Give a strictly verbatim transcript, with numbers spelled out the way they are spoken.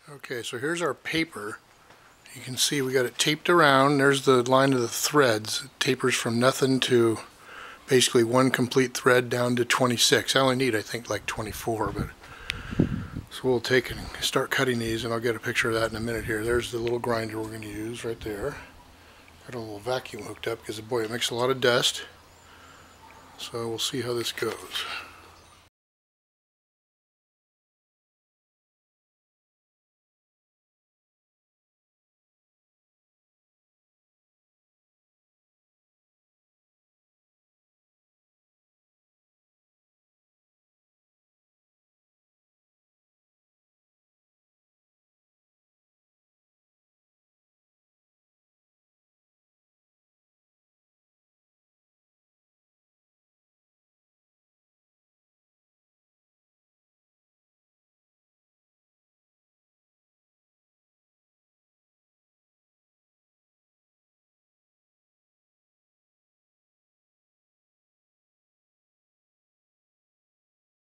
Okay, so here's our paper. You can see we got it taped around. There's the line of the threads. It tapers from nothing to basically one complete thread down to twenty-six. I only need, I think, like twenty-four, but so we'll take and start cutting these, and I'll get a picture of that in a minute here. There's the little grinder we're going to use right there. Got a little vacuum hooked up because, boy, it makes a lot of dust. So we'll see how this goes.